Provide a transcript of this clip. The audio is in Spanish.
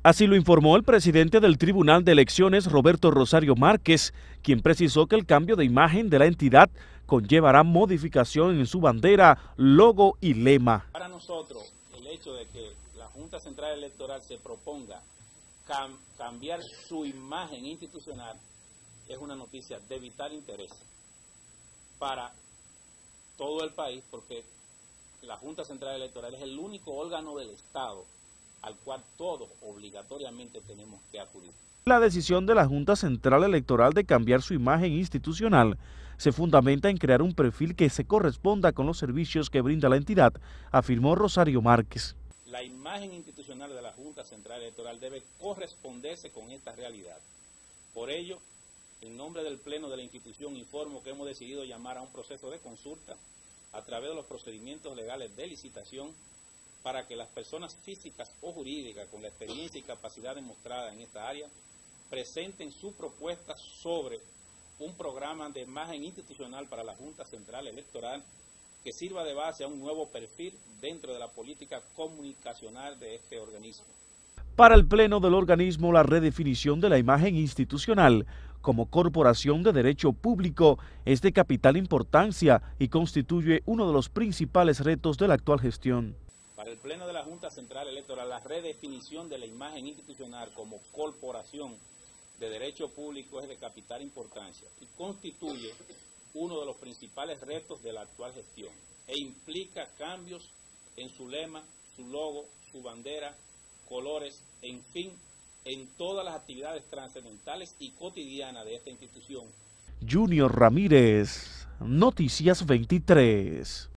Así lo informó el presidente del Tribunal de Elecciones, Roberto Rosario Márquez, quien precisó que el cambio de imagen de la entidad conllevará modificación en su bandera, logo y lema. Para nosotros, el hecho de que la Junta Central Electoral se proponga cambiar su imagen institucional es una noticia de vital interés para todo el país, porque la Junta Central Electoral es el único órgano del Estado al cual todos obligatoriamente tenemos que acudir. La decisión de la Junta Central Electoral de cambiar su imagen institucional se fundamenta en crear un perfil que se corresponda con los servicios que brinda la entidad, afirmó Rosario Márquez. La imagen institucional de la Junta Central Electoral debe corresponderse con esta realidad. Por ello, en nombre del Pleno de la institución, informo que hemos decidido llamar a un proceso de consulta a través de los procedimientos legales de licitación para que las personas físicas o jurídicas con la experiencia y capacidad demostrada en esta área presenten su propuesta sobre un programa de imagen institucional para la Junta Central Electoral que sirva de base a un nuevo perfil dentro de la política comunicacional de este organismo. Para el Pleno del organismo, la redefinición de la imagen institucional como corporación de derecho público es de capital importancia y constituye uno de los principales retos de la actual gestión. Para el Pleno de la Junta Central Electoral, la redefinición de la imagen institucional como corporación de derecho público es de capital importancia y constituye uno de los principales retos de la actual gestión e implica cambios en su lema, su logo, su bandera, colores, en fin, en todas las actividades trascendentales y cotidianas de esta institución. Junior Ramírez, Noticias 23.